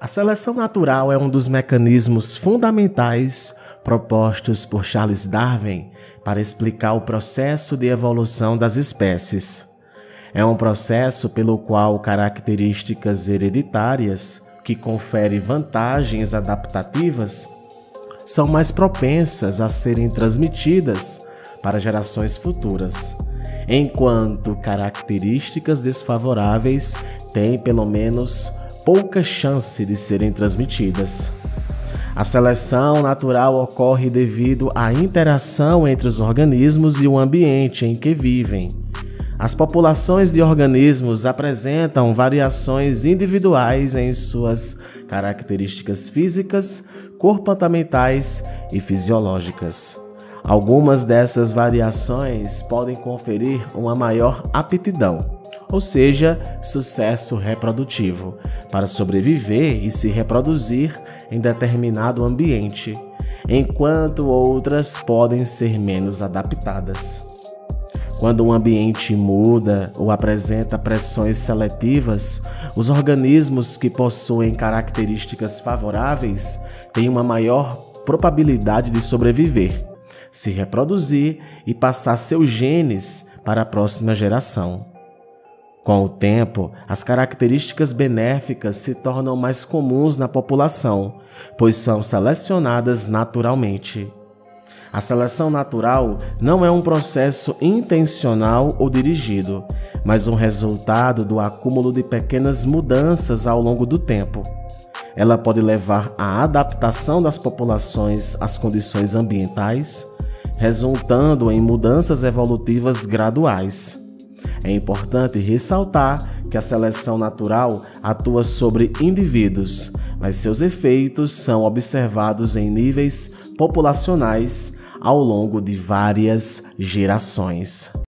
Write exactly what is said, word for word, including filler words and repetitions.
A seleção natural é um dos mecanismos fundamentais propostos por Charles Darwin para explicar o processo de evolução das espécies. É um processo pelo qual características hereditárias, que conferem vantagens adaptativas, são mais propensas a serem transmitidas para gerações futuras, enquanto características desfavoráveis têm pelo menos pouca chance de serem transmitidas. A seleção natural ocorre devido à interação entre os organismos e o ambiente em que vivem. As populações de organismos apresentam variações individuais em suas características físicas, comportamentais e fisiológicas. Algumas dessas variações podem conferir uma maior aptidão, ou seja, sucesso reprodutivo, para sobreviver e se reproduzir em determinado ambiente, enquanto outras podem ser menos adaptadas. Quando um ambiente muda ou apresenta pressões seletivas, os organismos que possuem características favoráveis têm uma maior probabilidade de sobreviver, se reproduzir e passar seus genes para a próxima geração. Com o tempo, as características benéficas se tornam mais comuns na população, pois são selecionadas naturalmente. A seleção natural não é um processo intencional ou dirigido, mas um resultado do acúmulo de pequenas mudanças ao longo do tempo. Ela pode levar à adaptação das populações às condições ambientais, resultando em mudanças evolutivas graduais. É importante ressaltar que a seleção natural atua sobre indivíduos, mas seus efeitos são observados em níveis populacionais ao longo de várias gerações.